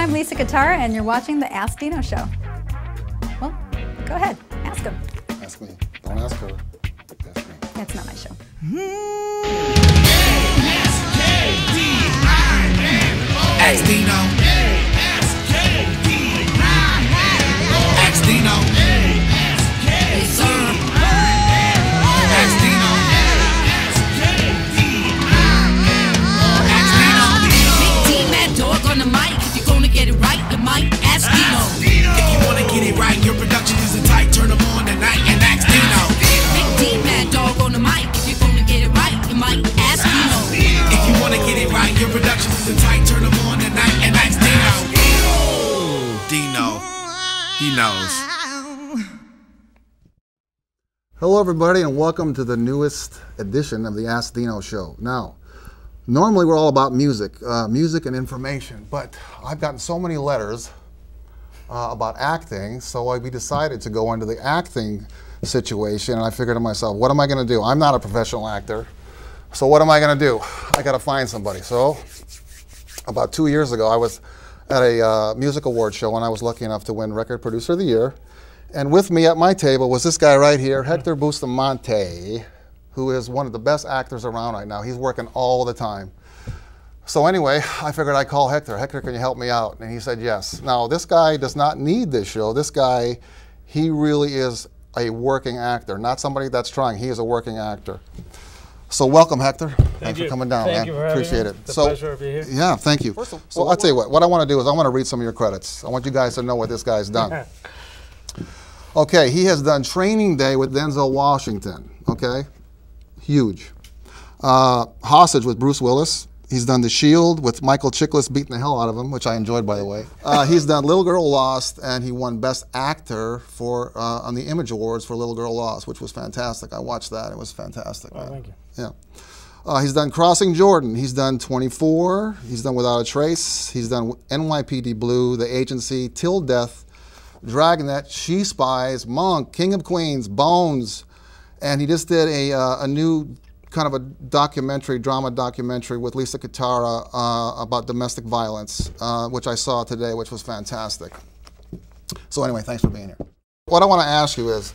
I'm Lisa Catara, and you're watching the Ask Dino Show. Well, go ahead, ask him. Ask me. Don't ask her. Ask me. That's not my show. Ask Dino. Ask Dino. Yes, sir. Ask Dino. Ask Dino. Big D, Mad Dog on the mic. If you're gonna get it right, you might ask Dino. If you wanna get it right, your production isn't tight. Turn them on tonight and ask Dino. Big D, Mad Dog on the mic. If you're gonna get it right, you might ask Dino. If you wanna get it right, your production isn't tight. Turn them on tonight and ask Dino. Dino, he knows. Hello, everybody, and welcome to the newest edition of the Ask Dino Show. Now, normally we're all about music, music and information, but I've gotten so many letters about acting, so we decided to go into the acting situation, and I figured to myself, what am I going to do? I'm not a professional actor, so what am I going to do? I got to find somebody. So about 2 years ago, I was at a music award show, and I was lucky enough to win Record Producer of the Year. And with me at my table was this guy right here, HECTOR Bustamante, who is one of the best actors around right now. He's working all the time. So anyway, I figured I'd call Hector. Hector, can you help me out? And he said yes. Now, this guy does not need this show. This guy, he really is a working actor, not somebody that's trying. He is a working actor. So welcome, Hector. Thanks for coming down, man. Thank you for having me. Appreciate it. It's a pleasure to be here. Yeah, thank you. So I'll tell you what I want to do is I want to read some of your credits. I want you guys to know what this guy's done. Okay, he has done Training Day with Denzel Washington, okay? Huge. Hostage with Bruce Willis. He's done The Shield with Michael Chiklis beating the hell out of him, which I enjoyed, by the way. He's done Little Girl Lost, and he won Best Actor for on the Image Awards for Little Girl Lost, which was fantastic. I watched that. It was fantastic. Oh, thank you. Yeah. He's done Crossing Jordan. He's done 24. He's done Without a Trace. He's done NYPD Blue, The Agency, Till Death, Dragnet, She Spies, Monk, King of Queens, Bones, and he just did a new kind of a drama documentary with Lisa Catara about domestic violence, which I saw today, which was fantastic. So anyway, thanks for being here. What I want to ask you is,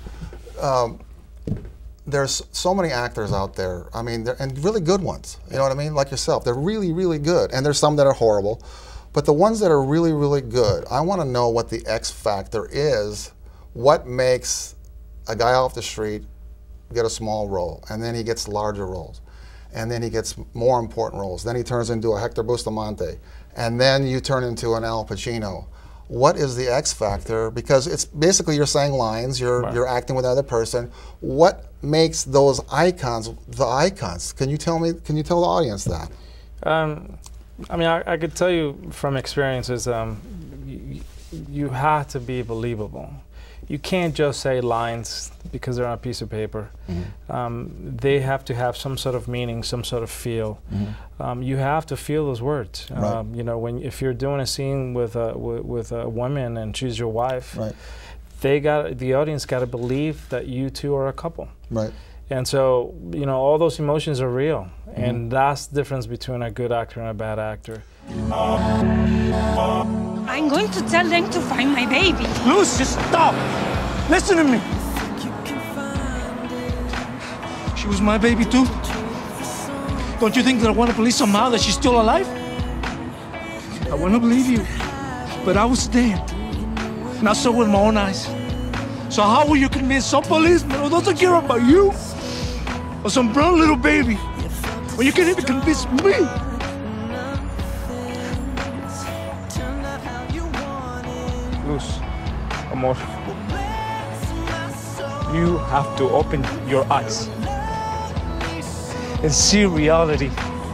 there's so many actors out there, I mean, and really good ones, you know what I mean, like yourself. They're really, really good, and there's some that are horrible. But the ones that are really, really good, I want to know what the X factor is. What makes a guy off the street get a small role, and then he gets larger roles, and then he gets more important roles. Then he turns into a Hector Bustamante, and then you turn into an Al Pacino. What is the X factor? Because it's basically you're saying lines, you're acting with another person. What makes those icons the icons? Can you tell me? Can you tell the audience that? I mean, I could tell you from experiences, you have to be believable. You can't just say lines because they're on a piece of paper. Mm-hmm. They have to have some sort of meaning, some sort of feel. Mm-hmm. You have to feel those words. Right. You know, if you're doing a scene with a woman and she's your wife, right, the audience got to believe that you two are a couple. Right. And so, you know, all those emotions are real. Mm-hmm. And that's the difference between a good actor and a bad actor. I'm going to tell them to find my baby. Luce, just stop. Listen to me. She was my baby too. Don't you think that I want to believe somehow that she's still alive? I want to believe you, but I was there. And I saw with my own eyes. So how will you convince some policeman who doesn't care about you or some brown little baby when you can't even convince me? Luz, amor, you have to open your eyes and see reality.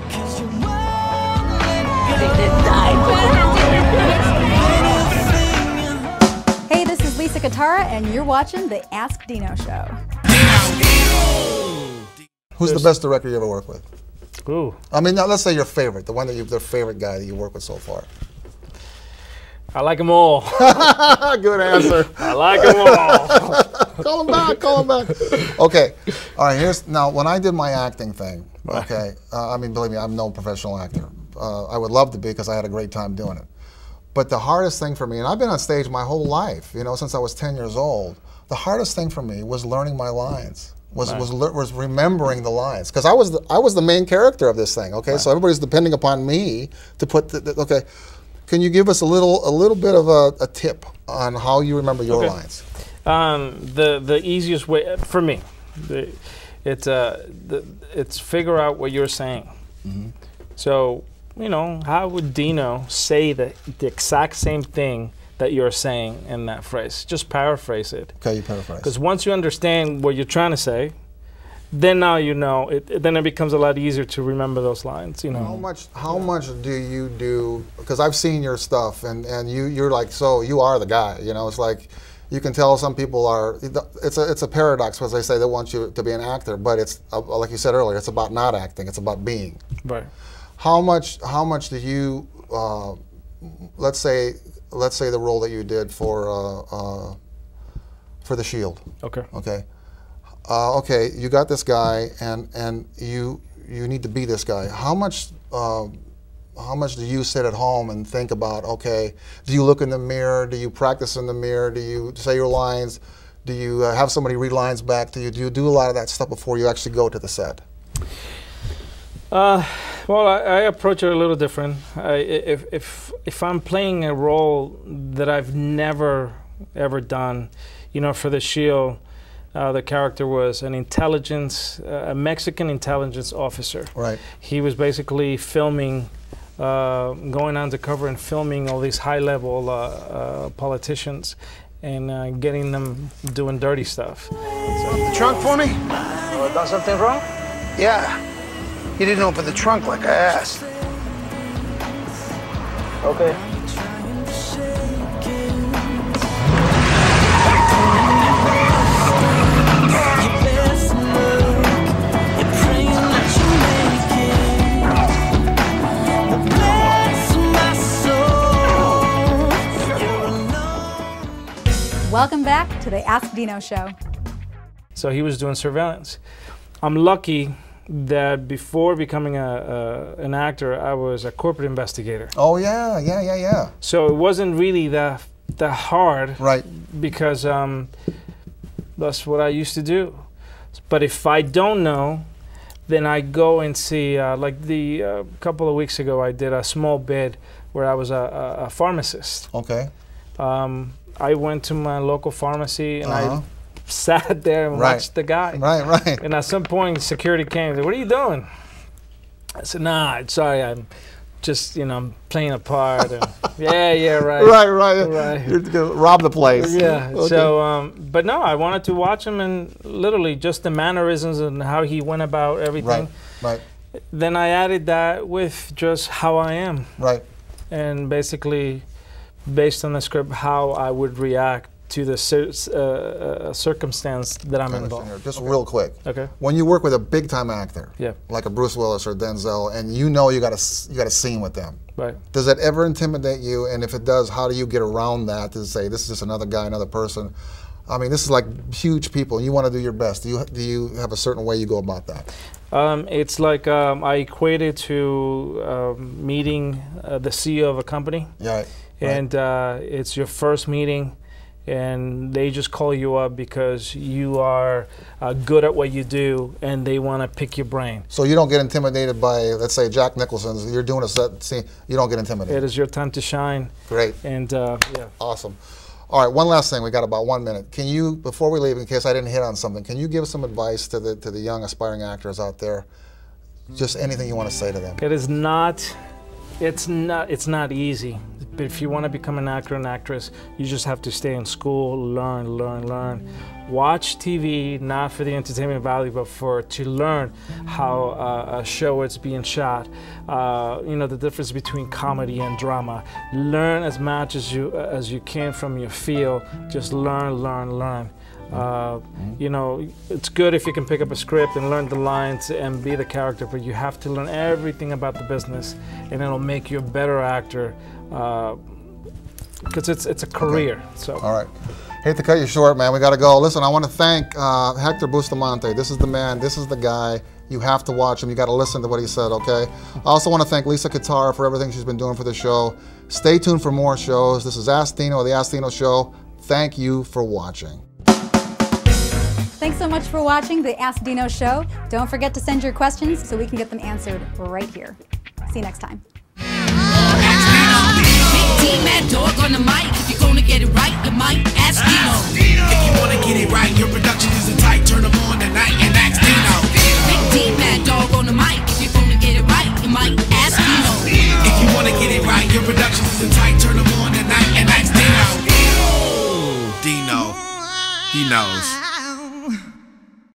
Hey, this is Lisa Catara, and you're watching the Ask Dino Show. Who's the best director you ever worked with? Ooh. I mean, now let's say your favorite, the favorite guy that you worked with so far. I like them all. Good answer. I like them all. Call him back, call him back. Okay, all right, now when I did my acting thing, okay, I mean, believe me, I'm no professional actor. I would love to be because I had a great time doing it. But the hardest thing for me, and I've been on stage my whole life, you know, since I was 10 years old, the hardest thing for me was learning my lines, was remembering the lines. Because I was the main character of this thing, okay? So everybody's depending upon me to put okay. Can you give us a little bit of a tip on how you remember your lines? The easiest way for me, it's figure out what you're saying. So, you know, how would Dino say the exact same thing that you're saying in that phrase? Just paraphrase it. Okay, you paraphrase. Because once you understand what you're trying to say, then now you know it. Then it becomes a lot easier to remember those lines. You know. How much do you do? Because I've seen your stuff, and you're like, so you are the guy. You know, it's like you can tell some people are. It's a paradox because they say they want you to be an actor, but it's like you said earlier, it's about not acting. It's about being. Right. How much do you? Let's say the role that you did for The Shield. Okay. Okay. Okay, you got this guy, and you need to be this guy. How much do you sit at home and think about? Okay, do you look in the mirror? Do you practice in the mirror? Do you say your lines? Do you have somebody read lines back to you? Do you do a lot of that stuff before you actually go to the set? Well, I approach it a little different. If I'm playing a role that I've never ever done, you know, for The Shield, the character was an a Mexican intelligence officer. Right. He was basically filming, going undercover and filming all these high-level politicians and getting them doing dirty stuff. The trunk for me? Oh, done something wrong? Yeah. You didn't open the trunk like I asked. Okay. Welcome back to the Ask Dino Show. So he was doing surveillance. I'm lucky that before becoming an actor, I was a corporate investigator. Oh yeah. So it wasn't really that hard, right? Because that's what I used to do. But if I don't know, then I go and see. Like a couple of weeks ago, I did a small bit where I was a pharmacist. Okay. I went to my local pharmacy and I sat there and watched the guy. Right. And at some point, security came and said, "What are you doing?" I said, "Nah, sorry, I'm just, you know, I'm playing a part." And, yeah, right. Right. You're gonna rob the place. Yeah. Okay. So, but no, I wanted to watch him and literally just the mannerisms and how he went about everything. Right. Then I added that with just how I am. Right. And basically, based on the script, how I would react to the circumstance that I'm involved. Just real quick. Okay. When you work with a big-time actor, yeah, like a Bruce Willis or Denzel, and you know you got a scene with them, right? Does that ever intimidate you? And if it does, how do you get around that to say this is just another guy, another person? I mean, this is like huge people, and you want to do your best. Do you have a certain way you go about that? It's like I equate it to meeting the CEO of a company. Yeah. Right. And it's your first meeting, and they just call you up because you are good at what you do, and they want to pick your brain. So you don't get intimidated by, let's say, Jack Nicholson's. You're doing a set scene. You don't get intimidated. It is your time to shine. Great. And yeah. Awesome. All right. One last thing. We got about 1 minute. Can you, before we leave, in case I didn't hit on something, can you give some advice to the young aspiring actors out there? Just anything you want to say to them. It is not. It's not easy. But if you want to become an actor and actress, you just have to stay in school, learn. Watch TV, not for the entertainment value, but to learn how a show is being shot. You know, the difference between comedy and drama. Learn as much as you can from your field. Just learn. You know, it's good if you can pick up a script and learn the lines and be the character, but you have to learn everything about the business, and it'll make you a better actor, because it's a career. Okay. So. All right. Hate to cut you short, man. We got to go. Listen, I want to thank Hector Bustamante. This is the man. This is the guy. You have to watch him. You got to listen to what he said, okay? I also want to thank Lisa Catara for everything she's been doing for the show. Stay tuned for more shows. This is Ask Dino, the Ask Dino Show. Thank you for watching. Thanks so much for watching the Ask Dino Show. Don't forget to send your questions so we can get them answered right here. See you next time. Big Mad Dog on the mic. If you're gonna get it right, you might ask Dino. If you wanna get it right, your production isn't tight. Turn them on tonight and ask Dino. Big Mad Dog on the mic. If you're gonna get it right, you might ask Dino. If you wanna get it right, your production isn't tight. Turn them on tonight and ask Dino. Dino, he knows.